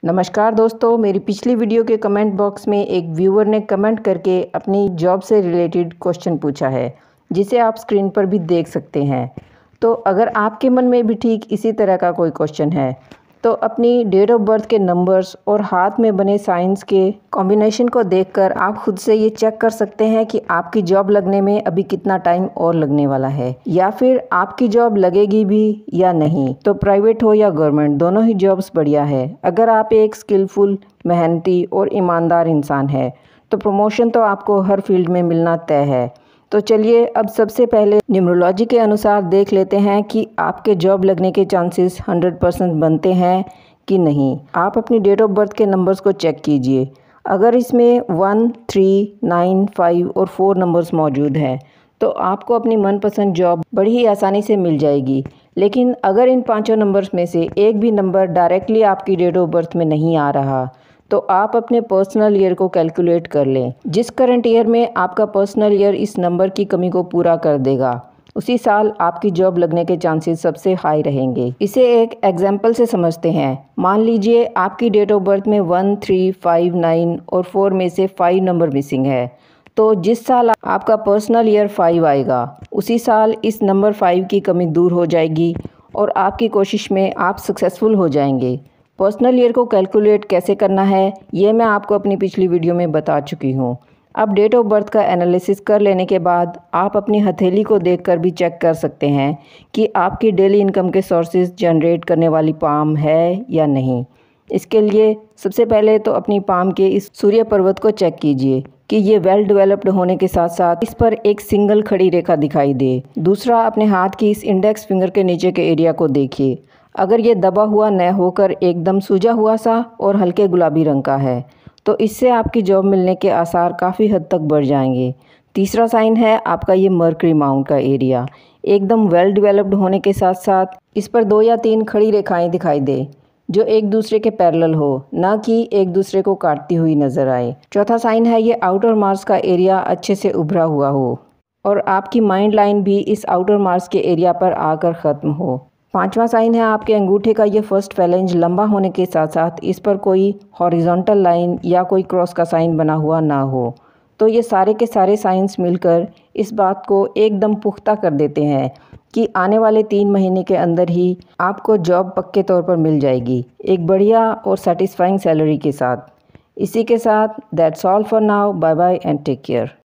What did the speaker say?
नमस्कार दोस्तों, मेरी पिछली वीडियो के कमेंट बॉक्स में एक व्यूअर ने कमेंट करके अपनी जॉब से रिलेटेड क्वेश्चन पूछा है, जिसे आप स्क्रीन पर भी देख सकते हैं। तो अगर आपके मन में भी ठीक इसी तरह का कोई क्वेश्चन है तो अपनी डेट ऑफ बर्थ के नंबर्स और हाथ में बने साइंस के कॉम्बिनेशन को देखकर आप खुद से ये चेक कर सकते हैं कि आपकी जॉब लगने में अभी कितना टाइम और लगने वाला है, या फिर आपकी जॉब लगेगी भी या नहीं। तो प्राइवेट हो या गवर्नमेंट, दोनों ही जॉब्स बढ़िया है। अगर आप एक स्किलफुल, मेहनती और ईमानदार इंसान है तो प्रमोशन तो आपको हर फील्ड में मिलना तय है। तो चलिए अब सबसे पहले न्यूमरोलॉजी के अनुसार देख लेते हैं कि आपके जॉब लगने के चांसेस 100% बनते हैं कि नहीं। आप अपनी डेट ऑफ बर्थ के नंबर्स को चेक कीजिए। अगर इसमें 1, 3, 9, 5 और 4 नंबर्स मौजूद हैं तो आपको अपनी मनपसंद जॉब बड़ी ही आसानी से मिल जाएगी। लेकिन अगर इन पांचों नंबर्स में से एक भी नंबर डायरेक्टली आपकी डेट ऑफ बर्थ में नहीं आ रहा तो आप अपने पर्सनल ईयर को कैलकुलेट कर लें। जिस करंट ईयर में आपका पर्सनल ईयर इस नंबर की कमी को पूरा कर देगा, उसी साल आपकी जॉब लगने के चांसेस सबसे हाई रहेंगे। इसे एक एग्जाम्पल से समझते हैं। मान लीजिए आपकी डेट ऑफ बर्थ में 1, 3, 5, 9 और 4 में से 5 नंबर मिसिंग है। तो जिस साल आपका पर्सनल ईयर 5 आएगा, उसी साल इस नंबर 5 की कमी दूर हो जाएगी और आपकी कोशिश में आप सक्सेसफुल हो जाएंगे। पर्सनल ईयर को कैलकुलेट कैसे करना है ये मैं आपको अपनी पिछली वीडियो में बता चुकी हूँ। अब डेट ऑफ बर्थ का एनालिसिस कर लेने के बाद आप अपनी हथेली को देखकर भी चेक कर सकते हैं कि आपकी डेली इनकम के सोर्सेज जनरेट करने वाली पाम है या नहीं। इसके लिए सबसे पहले तो अपनी पाम के इस सूर्य पर्वत को चेक कीजिए कि ये वेल डेवलप्ड होने के साथ साथ इस पर एक सिंगल खड़ी रेखा दिखाई दे। दूसरा, अपने हाथ की इस इंडेक्स फिंगर के नीचे के एरिया को देखिए। अगर ये दबा हुआ न होकर एकदम सूजा हुआ सा और हल्के गुलाबी रंग का है तो इससे आपकी जॉब मिलने के आसार काफ़ी हद तक बढ़ जाएंगे। तीसरा साइन है आपका ये मर्करी माउंट का एरिया, एकदम वेल डेवलप्ड होने के साथ साथ इस पर 2 या 3 खड़ी रेखाएं दिखाई दे जो एक दूसरे के पैरेलल हो, ना कि एक दूसरे को काटती हुई नजर आए। चौथा साइन है ये आउटर मार्स का एरिया अच्छे से उभरा हुआ हो और आपकी माइंड लाइन भी इस आउटर मार्स के एरिया पर आकर ख़त्म हो। पांचवा साइन है आपके अंगूठे का ये फर्स्ट फैलेंज लंबा होने के साथ साथ इस पर कोई हॉरिजॉन्टल लाइन या कोई क्रॉस का साइन बना हुआ ना हो। तो ये सारे के सारे साइंस मिलकर इस बात को एकदम पुख्ता कर देते हैं कि आने वाले 3 महीने के अंदर ही आपको जॉब पक्के तौर पर मिल जाएगी, एक बढ़िया और सेटिस्फाइंग सैलरी के साथ। इसी के साथ that's all for now. Bye bye and take care.